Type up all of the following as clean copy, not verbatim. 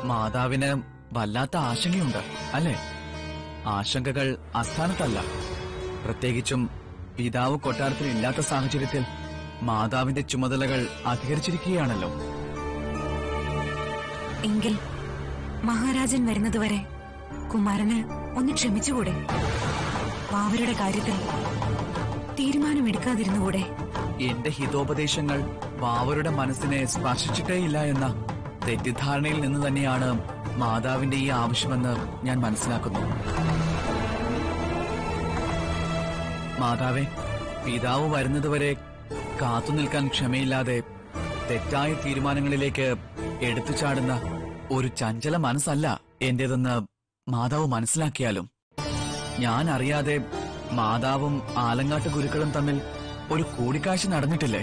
മാതാവിന് വല്ലാത്ത ആശങ്കയുണ്ട് അല്ലേ? ആശങ്കകൾ അസ്ഥാനത്തല്ല. പ്രത്യേകിച്ചും പിതാവ് കൊട്ടാരത്തിൽ ഇല്ലാത്ത സാഹചര്യത്തിൽ മാതാവിന്റെ ചുമതലകൾ അധികരിച്ചിരിക്കുകയാണല്ലോ. എങ്കിൽ മഹാരാജൻ വരുന്നതുവരെ കുമാരന് ഒന്ന് ക്ഷമിച്ചുകൂടെ? വാവരുടെ കാര്യത്തിൽ തീരുമാനമെടുക്കാതിരുന്നുകൂടെ? എന്റെ ഹിതോപദേശങ്ങൾ വാവരുടെ മനസ്സിനെ സ്പർശിച്ചിട്ടേയില്ല എന്ന തെറ്റിദ്ധാരണയിൽ നിന്ന് തന്നെയാണ് മാതാവിന്റെ ഈ ആവശ്യമെന്ന് ഞാൻ മനസ്സിലാക്കുന്നു. മാതാവേ, പിതാവ് വരുന്നതുവരെ കാത്തുനിൽക്കാൻ ക്ഷമയില്ലാതെ തെറ്റായ തീരുമാനങ്ങളിലേക്ക് എടുത്തുചാടുന്ന ഒരു ചഞ്ചല മനസ്സല്ല എന്റേതെന്ന് മാതാവ് മനസ്സിലാക്കിയാലും. ഞാൻ അറിയാതെ മാതാവും ആലങ്ങാട്ട് ഗുരുക്കളും തമ്മിൽ ഒരു കൂടിക്കാഴ്ച നടന്നിട്ടില്ലേ?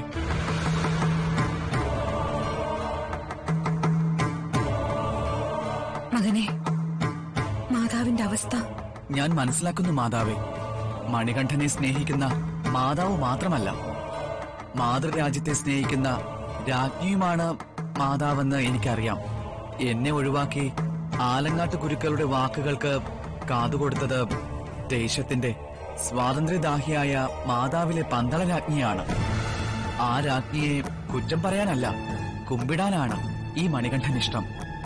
മകനെ, മാതാവിന്റെ അവസ്ഥ ഞാൻ മനസ്സിലാക്കുന്നു മാതാവേ. മണികണ്ഠനെ സ്നേഹിക്കുന്ന മാതാവ് മാത്രമല്ല, മാതൃരാജ്യത്തെ സ്നേഹിക്കുന്ന രാജ്ഞിയുമാണ് മാതാവെന്ന് എനിക്കറിയാം. എന്നെ ഒഴിവാക്കി ആലങ്ങാട്ട് ഗുരുക്കളുടെ വാക്കുകൾക്ക് കാതുകൊടുത്തത് ദേശത്തിന്റെ സ്വാതന്ത്ര്യദാഹിയായ മാതാവിലെ പന്തള രാജ്ഞിയാണ്. ആ രാജ്ഞിയെ കുറ്റം പറയാനല്ല, കുമ്പിടാനാണ് ഈ മണികണ്ഠൻ ഇഷ്ടം.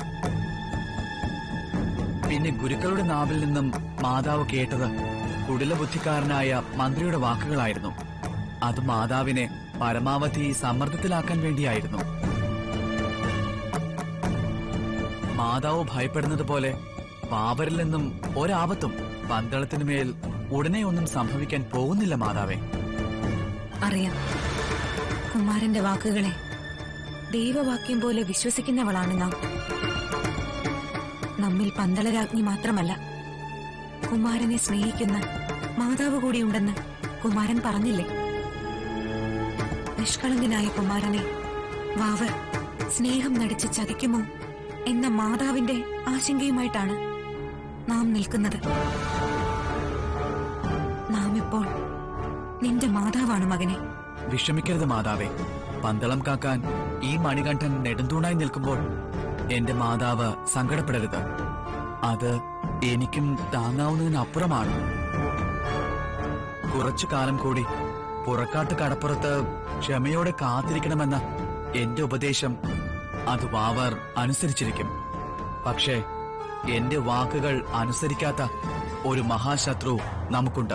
പിന്നെ ഗുരുക്കളുടെ നാവിൽ നിന്നും മാതാവ് കേട്ടത് കുടിലബുദ്ധിക്കാരനായ മന്ത്രിയുടെ വാക്കുകളായിരുന്നു. അത് മാതാവിനെ പരമാവധി സമ്മർദ്ദത്തിലാക്കാൻ വേണ്ടിയായിരുന്നു. മാതാവ് ഭയപ്പെടുന്നത് പോലെ വാവരിൽ നിന്നും ഒരാപത്തും പന്തളത്തിനുമേൽ ഉടനെ ഒന്നും സംഭവിക്കാൻ പോകുന്നില്ല മാതാവേ. അറിയാം, കുമാരന്റെ വാക്കുകളെ ദൈവവാക്യം പോലെ വിശ്വസിക്കുന്നവളാണ് നാം. നമ്മിൽ പന്തളരാജ്ഞി മാത്രമല്ല, കുമാരനെ സ്നേഹിക്കുന്ന മാതാവ് കൂടിയുണ്ടെന്ന് കുമാരൻ പറഞ്ഞില്ലേ? നിഷ്കളങ്കനായ കുമാരനെ വാവർ സ്നേഹം നടിച്ച് ചതിക്കുമോ എന്ന മാതാവിന്റെ ആശങ്കയുമായിട്ടാണ് നാം നിൽക്കുന്നത്. നാം ഇപ്പോൾ നിന്റെ മാതാവാണ് മകനെ. വിഷമിക്കരുത് മാതാവേ. പന്തളം കാക്കാൻ ഈ മണികണ്ഠൻ നെടുന്തൂണായി നിൽക്കുമ്പോൾ എന്റെ മാതാവ് സങ്കടപ്പെടരുത്. അത് എനിക്കും താങ്ങാവുന്നതിനപ്പുറമാണ്. കുറച്ചു കാലം കൂടി പുറക്കാട്ട് കടപ്പുറത്ത് ക്ഷമയോടെ കാത്തിരിക്കണമെന്ന എന്റെ ഉപദേശം അത് വാവർ അനുസരിച്ചിരിക്കും. പക്ഷേ എന്റെ വാക്കുകൾ അനുസരിക്കാത്ത ഒരു മഹാശത്രു നമുക്കുണ്ട്.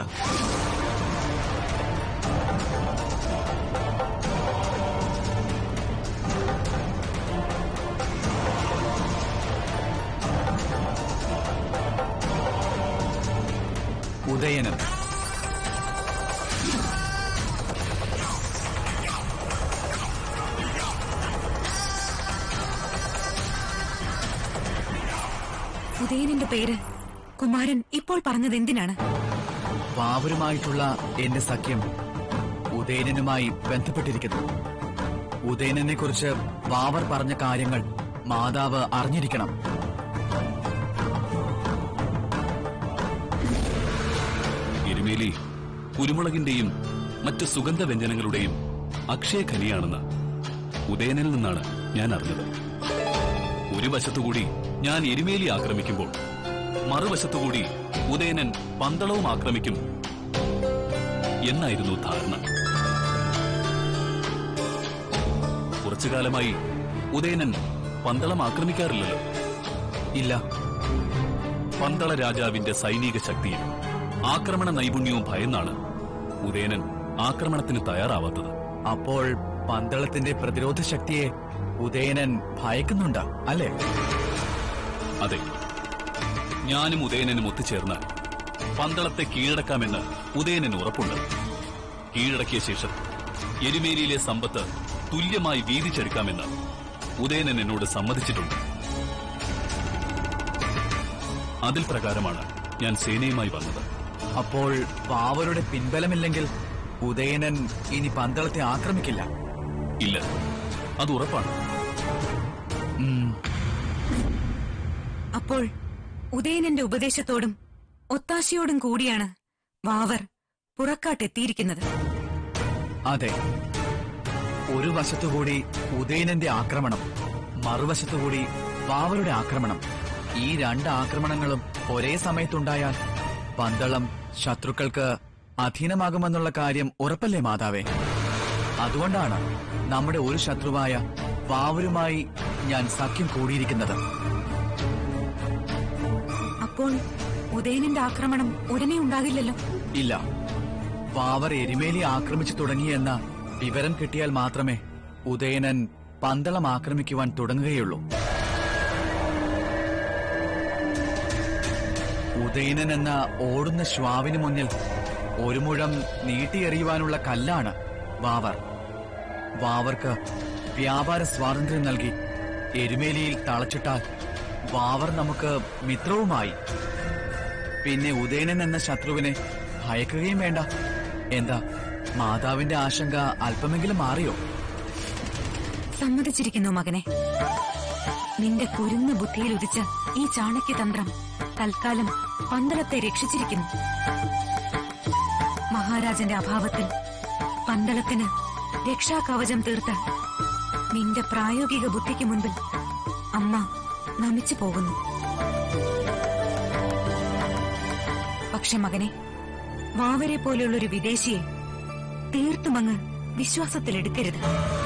ഉദയനൻ. ഉദയനന്റെ പേര് കുമാരൻ ഇപ്പോൾ പറഞ്ഞത് എന്തിനാണ്? വാവരുമായിട്ടുള്ള എന്റെ സഖ്യം ഉദയനനുമായി ബന്ധപ്പെട്ടിരിക്കുന്നു. ഉദയനനെ കുറിച്ച് വാവർ പറഞ്ഞ കാര്യങ്ങൾ മാതാവ് അറിഞ്ഞിരിക്കണം. എരുമേലി കുരുമുളകിന്റെയും മറ്റു സുഗന്ധവ്യഞ്ജനങ്ങളുടെയും അക്ഷയഖനിയാണെന്ന് ഉദയനിൽ നിന്നാണ് ഞാൻ അറിഞ്ഞത്. ഒരു വശത്തുകൂടി ഞാൻ എരുമേലി ആക്രമിക്കുമ്പോൾ മറുവശത്തുകൂടി ഉദയനൻ പന്തളവും ആക്രമിക്കും എന്നായിരുന്നു ധാരണ. കുറച്ചുകാലമായി ഉദയനൻ പന്തളം ആക്രമിക്കാറില്ലല്ലോ. ഇല്ല. പന്തള രാജാവിന്റെ സൈനിക ശക്തിയും ആക്രമണ നൈപുണ്യവും ഭയന്നാണ് ഉദയനൻ ആക്രമണത്തിന് തയ്യാറാവാത്തത്. അപ്പോൾ പന്തളത്തിന്റെ പ്രതിരോധ ശക്തിയെ ഉദയനൻ ഭയക്കുന്നുണ്ട് അല്ലേ? അതെ. ഞാനും ഉദയനനും ഒത്തുചേർന്ന് പന്തളത്തെ കീഴടക്കാമെന്ന് ഉദയനന് ഉറപ്പുണ്ട്. കീഴടക്കിയ ശേഷം എരുമേലിയിലെ സമ്പത്ത് തുല്യമായി വീതിച്ചെടുക്കാമെന്ന് ഉദയനൻ എന്നോട് സമ്മതിച്ചിട്ടുണ്ട്. അതിൽ പ്രകാരമാണ് ഞാൻ സേനയുമായി വന്നത്. അപ്പോൾ വാവരുടെ പിൻബലമില്ലെങ്കിൽ ഉദയനൻ ഇനി പന്തളത്തെ ആക്രമിക്കില്ല. ഇല്ല, അത് ഉറപ്പാണ്. അപ്പോൾ ഉദയനന്റെ ഉപദേശത്തോടും ഒത്താശയോടും കൂടിയാണ് വാവർ പുറക്കാട്ടെത്തിയിരിക്കുന്നത്. അതെ. ഒരു വശത്തുകൂടി ഉദയനന്റെ ആക്രമണം, മറുവശത്തുകൂടി വാവരുടെ ആക്രമണം. ഈ 2 ആക്രമണങ്ങളും ഒരേ സമയത്തുണ്ടായാൽ പന്തളം ശത്രുക്കൾക്ക് അധീനമാകുമെന്നുള്ള കാര്യം ഉറപ്പല്ലേ മാതാവേ? അതുകൊണ്ടാണ് നമ്മുടെ ഒരു ശത്രുവായ വാവരുമായി ഞാൻ സഖ്യം കൂടിയിരിക്കുന്നത്. അപ്പോൾ ഉദയനന്റെ ആക്രമണം ഉടനെ ഉണ്ടാകില്ലല്ലോ? ഇല്ല, വാവർ എരുമേലി ആക്രമിച്ചു തുടങ്ങിയെന്ന വിവരം കിട്ടിയാൽ മാത്രമേ ഉദയനൻ പന്തളം ആക്രമിക്കുവാൻ തുടങ്ങുകയുള്ളൂ. ഉദയനൻ എന്ന ഓടുന്ന ശ്വാവിന് മുന്നിൽ ഒരു മുഴം നീട്ടിയെറിയുവാനുള്ള കല്ലാണ് വാവർ. വാവർക്ക് വ്യാപാര സ്വാതന്ത്ര്യം നൽകി എരുമേലിയിൽ തളച്ചിട്ടാൽ വാവർ നമുക്ക് മിത്രവുമായി. പിന്നെ ഉദയനൻ എന്ന ശത്രുവിനെ ഭയക്കുകയും വേണ്ട. എന്താ മാതാവിന്റെ ആശങ്ക അല്പമെങ്കിലും മാറിയോ? സമ്മതിച്ചിരിക്കുന്നു മകനെ. നിന്റെ കുരുന്ന ബുദ്ധിയിൽ ഉദിച്ച ഈ ചാണക്യതന്ത്രം തൽക്കാലം പന്തളത്തെ രക്ഷിച്ചിരിക്കുന്നു. മഹാരാജന്റെ അഭാവത്തിൽ പന്തളത്തിന് രക്ഷാകവചം തീർത്ത നിന്റെ പ്രായോഗിക ബുദ്ധിക്ക് മുൻപിൽ അമ്മ നമിച്ചു പോകുന്നു. പക്ഷെ മകനെ, വാവരെ പോലെയുള്ളൊരു വിദേശിയെ തീർത്തുമങ്ങ് വിശ്വാസത്തിലെടുക്കരുത്.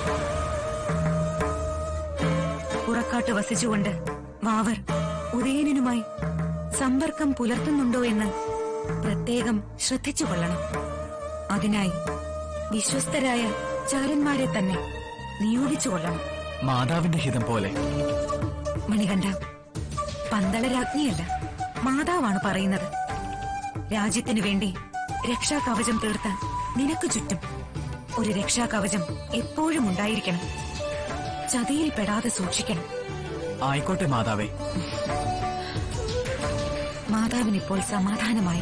പുറക്കാട്ട് വസിച്ചുകൊണ്ട് വാവർ ഉദയനനുമായി സമ്പർക്കം പുലർത്തുന്നുണ്ടോ എന്ന് പ്രത്യേകം ശ്രദ്ധിച്ചുകൊള്ളണം. അതിനായി വിശ്വസ്തരായ ചാരന്മാരെ തന്നെ നിയോഗിച്ചുകൊള്ളണം. മാതാവിന്റെ ഹിതം പോലെ. മണികണ്ഠ, പന്തളരാജ്ഞിയല്ല, മാതാവാണ് പറയുന്നത്. രാജ്യത്തിനു വേണ്ടി രക്ഷാകവചം തീർത്ത നിനക്ക് ചുറ്റും ഒരു രക്ഷാകവചം എപ്പോഴും ഉണ്ടായിരിക്കണം. ചതിയിൽ പെടാതെ സൂക്ഷിക്കണം. ആയിക്കോട്ടെ മാതാവേ. മാതാവിനിപ്പോൾ സമാധാനമായി.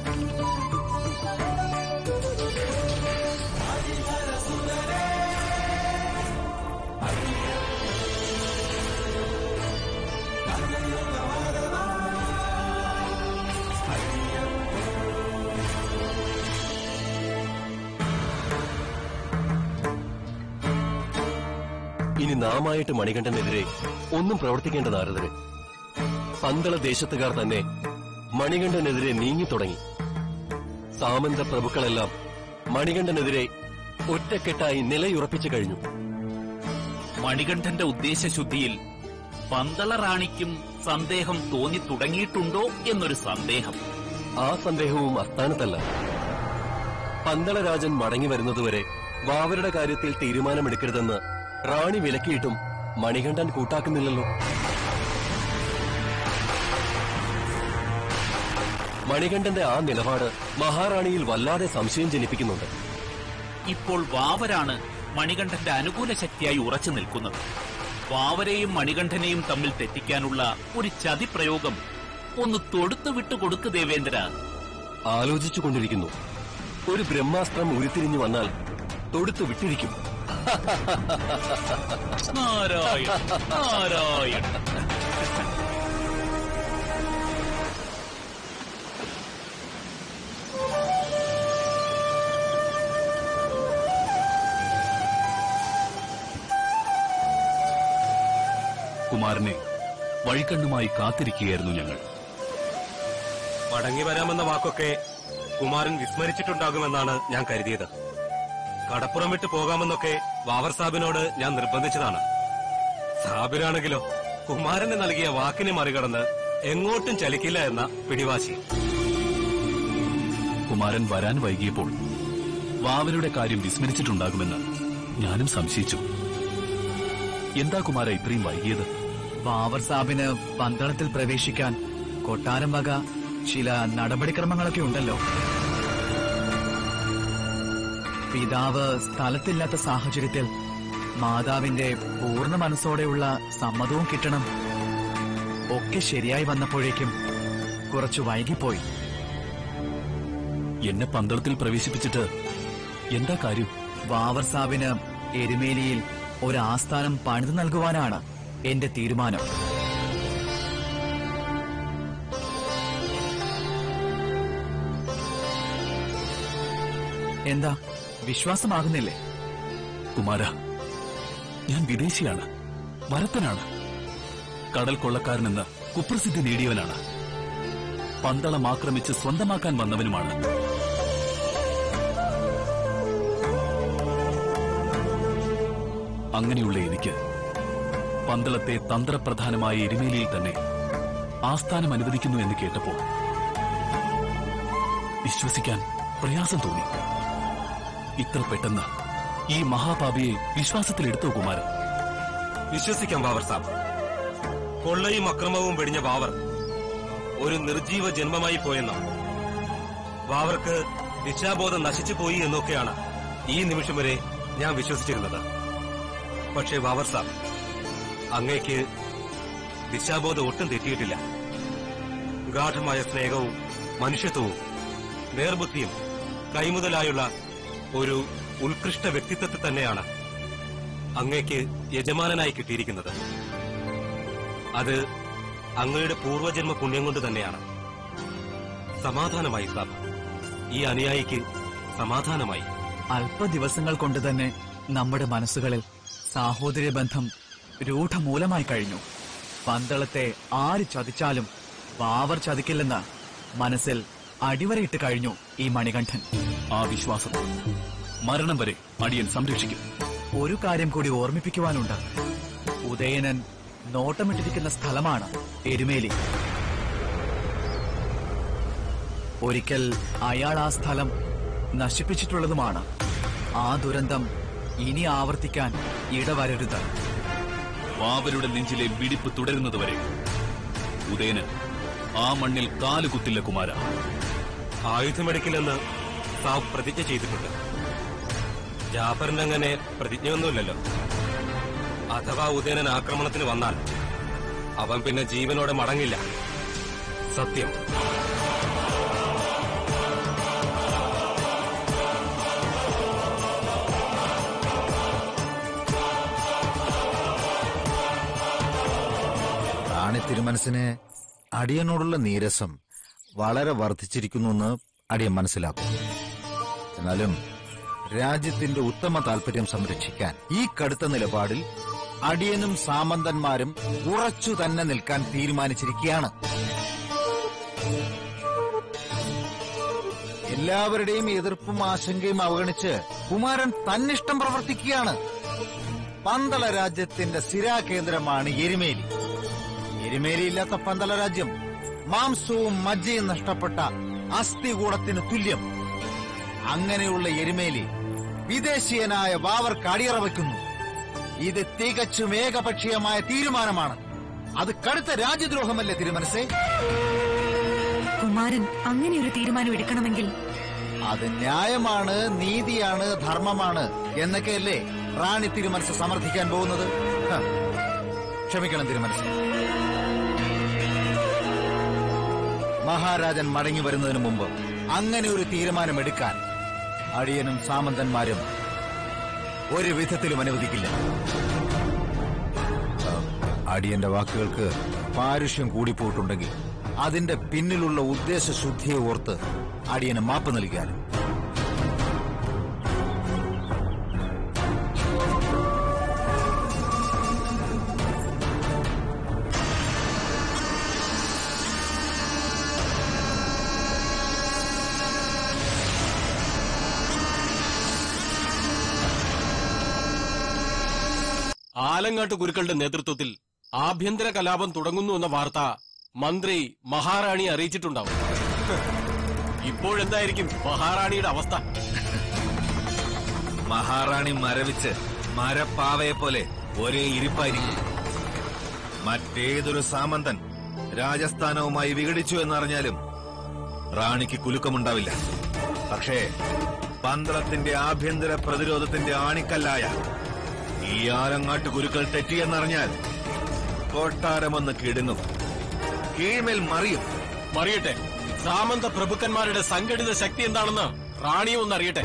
ഇനി നാമായിട്ട് മണികണ്ഠനെതിരെ ഒന്നും പ്രവർത്തിക്കേണ്ട നാരദരെ. പന്തള ദേശത്തുകാർ തന്നെ മണികണ്ഠനെതിരെ നീങ്ങിത്തുടങ്ങി. സാമന്ത പ്രഭുക്കളെല്ലാം മണികണ്ഠനെതിരെ ഒറ്റക്കെട്ടായി നിലയുറപ്പിച്ചു കഴിഞ്ഞു. മണികണ്ഠന്റെ ഉദ്ദേശശുദ്ധിയിൽ പന്തള റാണിക്കും സന്ദേഹം തോന്നി തുടങ്ങിയിട്ടുണ്ടോ എന്നൊരു സന്ദേഹം. ആ സന്ദേഹവും അസ്ഥാനത്തല്ല. പന്തളരാജൻ മടങ്ങി വരുന്നതുവരെ വാവരുടെ കാര്യത്തിൽ തീരുമാനമെടുക്കരുതെന്ന് റാണി വിലക്കിയിട്ടും മണികണ്ഠൻ കൂട്ടാക്കുന്നില്ലല്ലോ. മണികണ്ഠന്റെ ആ നിലപാട് മഹാറാണിയിൽ വല്ലാതെ സംശയം ജനിപ്പിക്കുന്നുണ്ട്. ഇപ്പോൾ വാവരാണ് മണികണ്ഠന്റെ അനുകൂല ശക്തിയായി ഉറച്ചു നിൽക്കുന്നത്. വാവരെയും മണികണ്ഠനെയും തമ്മിൽ തെറ്റിക്കാനുള്ള ഒരു ചതിപ്രയോഗം ഒന്ന് തൊടുത്തു വിട്ടുകൊടുക്ക് ദേവേന്ദ്ര. ആലോചിച്ചുകൊണ്ടിരിക്കുന്നു. ഒരു ബ്രഹ്മാസ്ത്രം ഉരുത്തിരിഞ്ഞു വന്നാൽ തൊടുത്തു വിട്ടിരിക്കും. നാരായണ നാരായണ. കുമാരനെ വഴിക്കണ്ണുമായി കാത്തിരിക്കുകയായിരുന്നു ഞങ്ങൾ. മടങ്ങി വരാമെന്ന വാക്കൊക്കെ കുമാരൻ വിസ്മരിച്ചിട്ടുണ്ടാകുമെന്നാണ് ഞാൻ കരുതിയത്. കടപ്പുറം വിട്ട് പോകാമെന്നൊക്കെ വാവർ സാബിനോട് ഞാൻ നിർബന്ധിച്ചതാണ്. സാബിനാണെങ്കിലോ കുമാരന് നൽകിയ വാക്കിനെ മറികടന്ന് എങ്ങോട്ടും ചലിക്കില്ല എന്ന പിടിവാശി. കുമാരൻ വരാൻ വൈകിയപ്പോൾ വാവരുടെ കാര്യം വിസ്മരിച്ചിട്ടുണ്ടാകുമെന്ന് ഞാനും സംശയിച്ചു. എന്താ കുമാര ഇത്രയും വൈകിയത്? വാവർ സാബിന് പന്തളത്തിൽ പ്രവേശിക്കാൻ കൊട്ടാരം വക ചില നടപടിക്രമങ്ങളൊക്കെ ഉണ്ടല്ലോ. പിതാവ് സ്ഥലത്തില്ലാത്ത സാഹചര്യത്തിൽ മാതാവിന്റെ പൂർണ്ണ മനസ്സോടെയുള്ള സമ്മതവും കിട്ടണം. ഒക്കെ ശരിയായി വന്നപ്പോഴേക്കും കുറച്ചു വൈകിപ്പോയി. എന്നെ പന്തളത്തിൽ പ്രവേശിപ്പിച്ചിട്ട് എന്താ കാര്യം? വാവർ സാബിന് എരുമേലിയിൽ ഒരു ആസ്ഥാനം പണിതു നൽകുവാനാണ് എന്റെ തീരുമാനം. എന്താ വിശ്വാസമാകുന്നില്ലേ? കുമാര, ഞാൻ വിദേശിയാണ്, വരത്തനാണ്. കടൽ കൊള്ളക്കാരനെന്ന് കുപ്രസിദ്ധി നേടിയവനാണ്. പന്തളം ആക്രമിച്ച് സ്വന്തമാക്കാൻ വന്നവനുമാണ്. അങ്ങനെയുള്ള എനിക്ക് പന്തളത്തെ തന്ത്രപ്രധാനമായ എരുമേലിയിൽ തന്നെ ആസ്ഥാനം അനുവദിക്കുന്നു എന്ന് കേട്ടപ്പോൾ വിശ്വസിക്കാൻ പ്രയാസം തോന്നി. ഇത്ര പെട്ടെന്ന് ഈ മഹാപാപിയെ വിശ്വാസത്തിലെടുത്തോ കുമാരൻ? വിശ്വസിക്കാം വാവർ സാബ്. കൊള്ളയും അക്രമവും വെടിഞ്ഞ വാവർ ഒരു നിർജീവ ജന്മമായി പോയെന്നും വാവർക്ക് ദിശാബോധം നശിച്ചുപോയി എന്നൊക്കെയാണ് ഈ നിമിഷം വരെ ഞാൻ വിശ്വസിച്ചിരുന്നത്. പക്ഷേ വാവർ സാബ്, അങ്ങേക്ക് ദിശാബോധം ഒട്ടും തെറ്റിയിട്ടില്ല. ഗാഠമായ സ്നേഹവും മനുഷ്യത്വവും നേർബുദ്ധിയും കൈമുതലായുള്ള ഒരു ഉത്കൃഷ്ട വ്യക്തിത്വത്തെ തന്നെയാണ് അങ്ങേക്ക് യജമാനനായി കിട്ടിയിരിക്കുന്നത്. അത് അങ്ങയുടെ പൂർവജന്മ പുണ്യം കൊണ്ട് തന്നെയാണ്. സമാധാനമായി സാബ്, ഈ അനുയായിക്ക് സമാധാനമായി. അല്പ ദിവസങ്ങൾ കൊണ്ട് തന്നെ നമ്മുടെ മനസ്സുകളിൽ സാഹോദര്യ ബന്ധം രൂഢമൂലമായി കഴിഞ്ഞു. പന്തളത്തെ ആര് ചതിച്ചാലും വാവർ ചതിക്കില്ലെന്ന് മനസ്സിൽ അടിവരയിട്ട് കഴിഞ്ഞു ഈ മണികണ്ഠൻ. ആ വിശ്വാസം മരണം വരെ അടിയൻ സംരക്ഷിക്കും. ഒരു കാര്യം കൂടി ഓർമ്മിപ്പിക്കുവാനുണ്ട്. ഉദയനൻ നോട്ടമിട്ടിരിക്കുന്ന സ്ഥലമാണ് എരുമേലി. ഒരിക്കൽ അയാൾ ആ സ്ഥലം നശിപ്പിച്ചിട്ടുള്ളതുമാണ്. ആ ദുരന്തം ഇനി ആവർത്തിക്കാൻ ഇടവരരുത്. വാവരുടെ നെഞ്ചിലെ പിടിപ്പ് തുടരുന്നതുവരെ ഉദയന് ആ മണ്ണിൽ കാലുകുത്തില്ല കുമാര. ആയുധമെടുക്കില്ലെന്ന് സാബ് പ്രതിജ്ഞ ചെയ്തിട്ടുണ്ട്. ജാഫറിന് അങ്ങനെ പ്രതിജ്ഞയൊന്നുമില്ലല്ലോ. അഥവാ ഉദയനൻ ആക്രമണത്തിന് വന്നാൽ അവൻ പിന്നെ ജീവനോടെ മടങ്ങില്ല. സത്യം. റാണി തിരുമനസിന് അടിയനോടുള്ള നീരസം വളരെ വർദ്ധിച്ചിരിക്കുന്നുവെന്ന് അടിയൻ മനസ്സിലാക്കും. എന്നാലും രാജ്യത്തിന്റെ ഉത്തമ താൽപര്യം സംരക്ഷിക്കാൻ ഈ കടുത്ത നിലപാടിൽ അടിയനും സാമന്തന്മാരും ഉറച്ചു തന്നെ നിൽക്കാൻ തീരുമാനിച്ചിരിക്കുകയാണ്. എല്ലാവരുടെയും എതിർപ്പും ആശങ്കയും അവഗണിച്ച് കുമാരൻ തന്നിഷ്ടം പ്രവർത്തിക്കുകയാണ്. പന്തള രാജ്യത്തിന്റെ സ്ഥിരാകേന്ദ്രമാണ് എരുമേലി. എരുമേലിയില്ലാത്ത പന്തള രാജ്യം മാംസവും മജ്ജയും നഷ്ടപ്പെട്ട അസ്ഥികൂടത്തിന് തുല്യം. അങ്ങനെയുള്ള എരുമേലി വിദേശീയനായ വാവർക്ക് അടിയറ വയ്ക്കുന്നു. ഇത് തികച്ചും ഏകപക്ഷീയമായ തീരുമാനമാണ്. അത് കടുത്ത രാജ്യദ്രോഹമല്ലേ തിരുമനസേ? കുമാരൻ അങ്ങനെ ഒരു തീരുമാനം എടുക്കണമെങ്കിൽ അത് ന്യായമാണ്, നീതിയാണ്, ധർമ്മമാണ് എന്നൊക്കെയല്ലേ റാണി തിരുമനസ് സമർത്ഥിക്കാൻ പോകുന്നത്? ക്ഷമിക്കണം തിരുമനസ്. മഹാരാജൻ മടങ്ങി വരുന്നതിന് മുമ്പ് അങ്ങനെ ഒരു തീരുമാനമെടുക്കാൻ അടിയനും സാമന്തന്മാരും ഒരു വിധത്തിലും അനുവദിക്കില്ല. അടിയന്റെ വാക്കുകൾക്ക് പാരുഷ്യം കൂടിപ്പോയിട്ടുണ്ടെങ്കിൽ അതിന്റെ പിന്നിലുള്ള ഉദ്ദേശശുദ്ധിയെ ഓർത്ത് അടിയന് മാപ്പ് നൽകിയാലും. ആലങ്ങാട്ട് ഗുരുക്കളുടെ നേതൃത്വത്തിൽ ആഭ്യന്തര കലാപം തുടങ്ങുന്നു എന്ന വാർത്ത മന്ത്രി മഹാറാണിയെ അറിയിച്ചിട്ടുണ്ടാവും. ഇപ്പോഴെന്തായിരിക്കും മഹാറാണിയുടെ അവസ്ഥ? മഹാറാണി മരവിച്ച് മരപ്പാവയെ പോലെ ഒരേ ഇരിപ്പായിരിക്കും. മറ്റേതൊരു സാമന്തൻ രാജസ്ഥാനവുമായി വിഘടിച്ചു എന്നറിഞ്ഞാലും റാണിക്ക് കുലുക്കമുണ്ടാവില്ല. പക്ഷേ പന്തളത്തിന്റെ ആഭ്യന്തര പ്രതിരോധത്തിന്റെ ആണിക്കല്ലായ ഈ ആലങ്ങാട്ട് ഗുരുക്കൾ തെറ്റിയെന്നറിഞ്ഞാൽ കൊട്ടാരമൊന്ന് കിടുങ്ങും, കീഴ്മേൽ മറിയും. മറിയട്ടെ. സാമന്ത പ്രഭുക്കന്മാരുടെ സംഘടിത ശക്തി എന്താണെന്ന് റാണിയും ഒന്നറിയട്ടെ.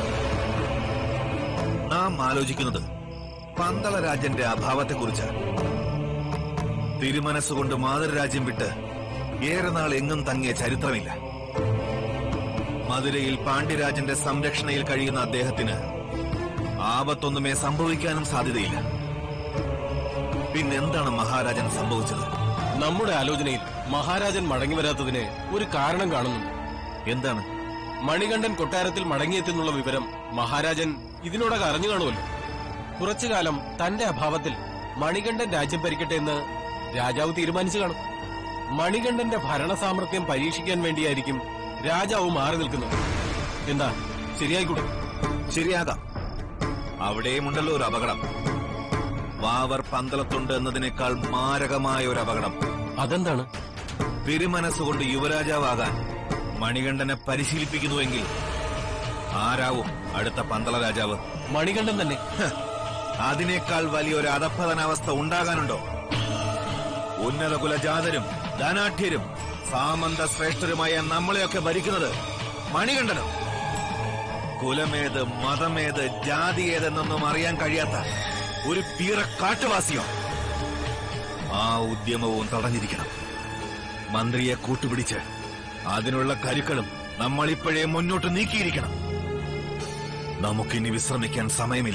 നാം ആലോചിക്കുന്നത് പന്തള രാജ്യന്റെ അഭാവത്തെക്കുറിച്ച്. തിരുമനസ്സുകൊണ്ട് മാതൃരാജ്യം വിട്ട് ഏറെ നാൾ എങ്ങും തങ്ങിയ ചരിത്രമില്ല. മധുരയിൽ പാണ്ഡ്യരാജന്റെ സംരക്ഷണയിൽ കഴിയുന്ന അദ്ദേഹത്തിന് ആപത്തൊന്നുമേ സംഭവിക്കാനും സാധ്യതയില്ല. പിന്നെന്താണ് മഹാരാജൻ സംഭവിച്ചത്? നമ്മുടെ ആലോചനയിൽ മഹാരാജൻ മടങ്ങി വരാത്തതിന് ഒരു കാരണം കാണുന്നുണ്ട്. എന്താണ്? മണികണ്ഠൻ കൊട്ടാരത്തിൽ മടങ്ങിയെത്തുന്നുള്ള വിവരം മഹാരാജൻ ഇതിനോടകം അറിഞ്ഞു കാണുമല്ലോ. കുറച്ചുകാലം തന്റെ അഭാവത്തിൽ മണികണ്ഠൻ രാജ്യം ഭരിക്കട്ടെ എന്ന് രാജാവ് തീരുമാനിച്ചു കാണും. മണികണ്ഠന്റെ ഭരണസാമർത്ഥ്യം പരീക്ഷിക്കാൻ വേണ്ടിയായിരിക്കും രാജാവ് മാറി നിൽക്കുന്നത്. എന്താ, ശരിയായിക്കൂടെ? ശരിയാകാം. അവിടെയുമുണ്ടല്ലോ ഒരു അപകടം. വാവർ പന്തളത്തുണ്ട് എന്നതിനേക്കാൾ മാരകമായ ഒരു അപകടം. അതെന്താണ്? തിരുമനസ്സുകൊണ്ട് യുവരാജാവാകാൻ മണികണ്ഠനെ പരിശീലിപ്പിക്കുന്നുവെങ്കിൽ ആരാവും അടുത്ത പന്തള രാജാവ്? മണികണ്ഠൻ തന്നെ. അതിനേക്കാൾ വലിയൊരു അധപ്പതനാവസ്ഥ ഉണ്ടാകാനുണ്ടോ? ഉന്നത കുലജാതരും ധനാഢ്യരും സാമന്ത ശ്രേഷ്ഠരുമായ നമ്മളെയൊക്കെ ഭരിക്കുന്നത് മണികണ്ഠനോ? കുലമേത്, മതമേത്, ജാതി ഏതെന്നൊന്നും അറിയാൻ കഴിയാത്ത ഒരു പീറ കാട്ടുവാസിയോ? ആ ഉദ്യമവും തടഞ്ഞിരിക്കണം. മന്ത്രിയെ കൂട്ടുപിടിച്ച് അതിനുള്ള കരുക്കളും നമ്മളിപ്പോഴേ മുന്നോട്ട് നീക്കിയിരിക്കണം. നമുക്കിനി വിശ്രമിക്കാൻ സമയമില്ല.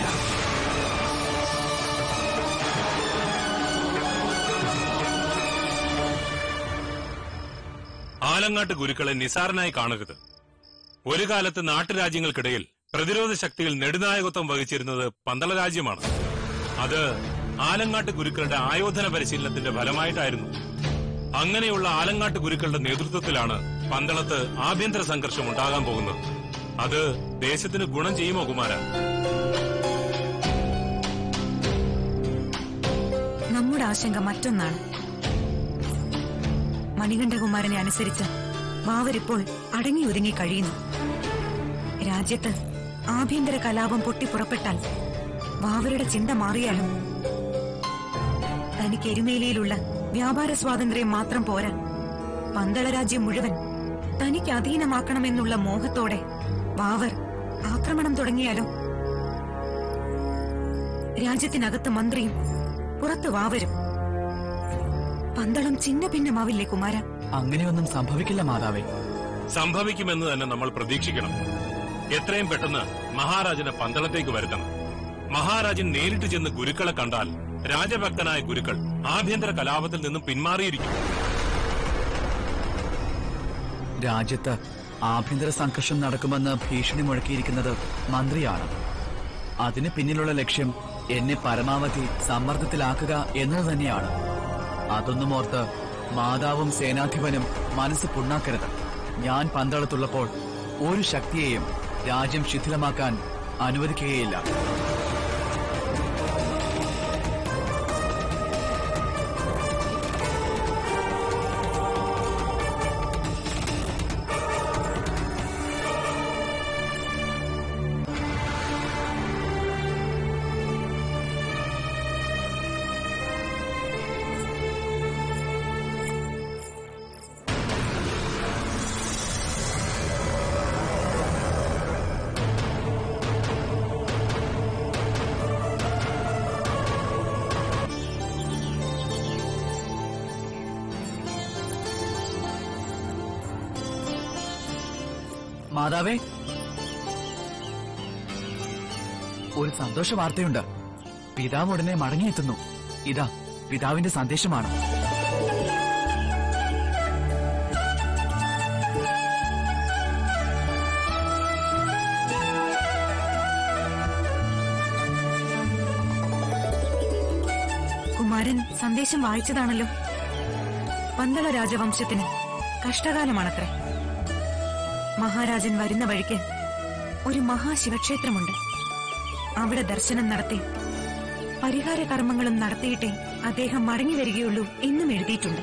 ആലങ്ങാട്ട് ഗുരുക്കളെ നിസാരനായി കാണരുത്. ഒരു കാലത്ത് നാട്ടുരാജ്യങ്ങൾക്കിടയിൽ പ്രതിരോധ ശക്തിയിൽ നെടുനായകത്വം വഹിച്ചിരുന്നത് പന്തള രാജ്യമാണ്. അത് ആലങ്ങാട്ട് ഗുരുക്കളുടെ ആയോധന പരിശീലനത്തിന്റെ ഫലമായിട്ടായിരുന്നു. അങ്ങനെയുള്ള ആലങ്ങാട്ട് ഗുരുക്കളുടെ നേതൃത്വത്തിലാണ് പന്തളത്ത് ആഭ്യന്തര സംഘർഷം ഉണ്ടാകാൻ പോകുന്നത്. അത് ദേശത്തിന് ഗുണം ചെയ്യുമോ കുമാര? നമ്മുടെ ആശങ്ക മറ്റൊന്നാണ്. മണികണ്ഠകുമാരനെ അനുസരിച്ച് വാവരിപ്പോൾ അടങ്ങിയൊതുങ്ങി കഴിയുന്നു. രാജ്യത്ത് ആഭ്യന്തര കലാപം പൊട്ടിപ്പുറപ്പെട്ടാൽ വാവരുടെ ചിന്ത മാറിയാലും തനിക്ക് എരുമേലിയിലുള്ള വ്യാപാര സ്വാതന്ത്ര്യം മാത്രം പോരാ, പന്തള രാജ്യം മുഴുവൻ തനിക്ക് അധീനമാക്കണമെന്നുള്ള മോഹത്തോടെ വാവർ ആക്രമണം തുടങ്ങിയാലോ? രാജ്യത്തിനകത്ത് മന്ത്രിയും പുറത്ത് വാവരും. പന്തളം ചിന്ന ഭിന്നമാവില്ലേ കുമാര? അങ്ങനെയൊന്നും സംഭവിക്കില്ല മാതാവേ. സംഭവിക്കുമെന്ന് തന്നെ നമ്മൾ പ്രതീക്ഷിക്കണം. എത്രയും പെട്ടെന്ന് മഹാരാജനെ പന്തളത്തേക്ക് വരുത്തണം. മഹാരാജൻ നേരിട്ട് ചെന്ന് ഗുരുക്കളെ കണ്ടാൽ രാജഭക്തനായ ഗുരുക്കൾ ആഭ്യന്തര കലാപത്തിൽ നിന്നും പിന്മാറിയിരിക്കും. രാജ്യത്ത് ആഭ്യന്തര സംഘർഷം നടക്കുമെന്ന് ഭീഷണി മുഴക്കിയിരിക്കുന്നത് മന്ത്രിയാണ്. അതിന് പിന്നിലുള്ള ലക്ഷ്യം എന്നെ പരമാവധി സമ്മർദ്ദത്തിലാക്കുക എന്നത് തന്നെയാണ്. അതൊന്നും ഓർത്ത് മാതാവും സേനാധിപനും മനസ്സ് പുണ്ണാക്കരുത്. ഞാൻ പന്തളത്തുള്ളപ്പോൾ ഒരു ശക്തിയെയും രാജ്യം ശിഥിലമാക്കാൻ അനുവദിക്കുകയില്ല. മാതാവേ, ഒരു സന്തോഷ വാർത്തയുണ്ട്. പിതാവ് ഉടനെ മടങ്ങിയെത്തുന്നു. ഇതാ പിതാവിന്റെ സന്ദേശമാണ്. കുമാരൻ സന്ദേശം വായിച്ചതാണല്ലോ. പന്തള രാജവംശത്തിന് കഷ്ടകാലമാണത്രേ. മഹാരാജൻ വരുന്ന വഴിക്ക് ഒരു മഹാശിവക്ഷേത്രമുണ്ട്. അവിടെ ദർശനം നടത്തി പരിഹാര കർമ്മങ്ങളും നടത്തിയിട്ടേ അദ്ദേഹം മടങ്ങി വരികയുള്ളൂ എന്നും എഴുതിയിട്ടുണ്ട്.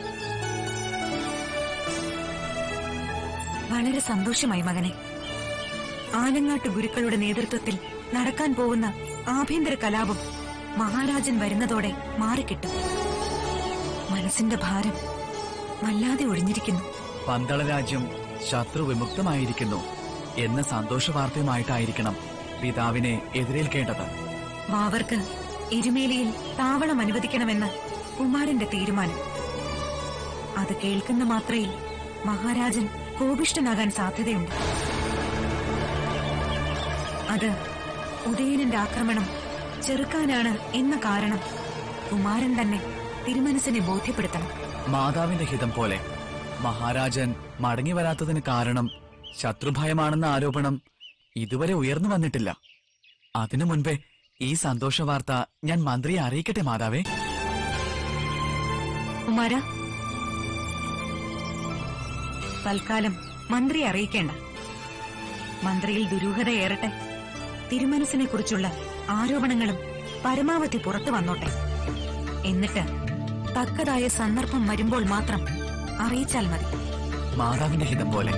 വളരെ സന്തോഷമായി മകനെ. ആലങ്ങാട്ട് ഗുരുക്കളുടെ നേതൃത്വത്തിൽ നടക്കാൻ പോകുന്ന ആഭ്യന്തര കലാപം മഹാരാജൻ വരുന്നതോടെ മാറിക്കിട്ടും. മനസ്സിന്റെ ഭാരം വല്ലാതെ ഒഴിഞ്ഞിരിക്കുന്നു. പന്തള രാജ്യം ശത്രു വിമുക്തമായിരിക്കുന്നു എന്ന സന്തോഷ വാർത്തയുമായിട്ടായിരിക്കണം പിതാവിനെ എതിരേൽക്കേണ്ടത്. വാവർക്ക് എരുമേലിയിൽ താവളം അനുവദിക്കണമെന്ന് കുമാരന്റെ തീരുമാനം. അത് കേൾക്കുന്ന മാത്രയിൽ മഹാരാജൻ കോപിഷ്ഠനാകാൻ സാധ്യതയുണ്ട്. അത് ഉദയനന്റെ ആക്രമണം ചെറുക്കാനാണ് എന്ന കാരണം കുമാരൻ തന്നെ തിരുമനസിനെ ബോധ്യപ്പെടുത്തണം. മാതാവിന്റെ ഹിതം പോലെ മഹാരാജൻ മടങ്ങി വരാത്തതിന് കാരണം ശത്രുഭയമാണെന്ന ആരോപണം ഇതുവരെ ഉയർന്നു വന്നിട്ടില്ല. അതിനു മുൻപേ ഈ സന്തോഷ വാർത്ത ഞാൻ മന്ത്രിയെ അറിയിക്കട്ടെ മാതാവേ. കുമാര, തൽക്കാലം മന്ത്രിയെ അറിയിക്കേണ്ട. മന്ത്രിയിൽ ദുരൂഹതയേറട്ടെ. തിരുമനസിനെ കുറിച്ചുള്ള ആരോപണങ്ങളും പരമാവധി പുറത്തു വന്നോട്ടെ. എന്നിട്ട് തക്കതായ സന്ദർഭം വരുമ്പോൾ മാത്രം അറിയിച്ചാൽ മതി. മാതാവിന്റെ ഹിതം പോലെ.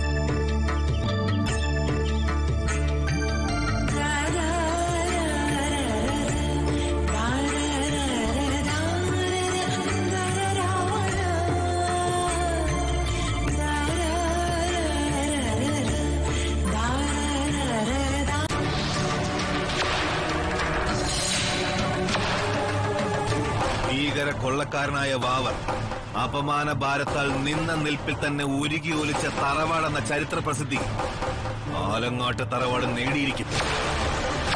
കൊള്ളക്കാരനായ വാവർ അപമാന ഭാരത്താൽ നിന്ന നിൽപ്പിൽ തന്നെ ഉരുകി ഒലിച്ച തറവാടെന്ന ചരിത്ര പ്രസിദ്ധി ആലങ്ങാട്ട് തറവാട് നേടിയിരിക്കും.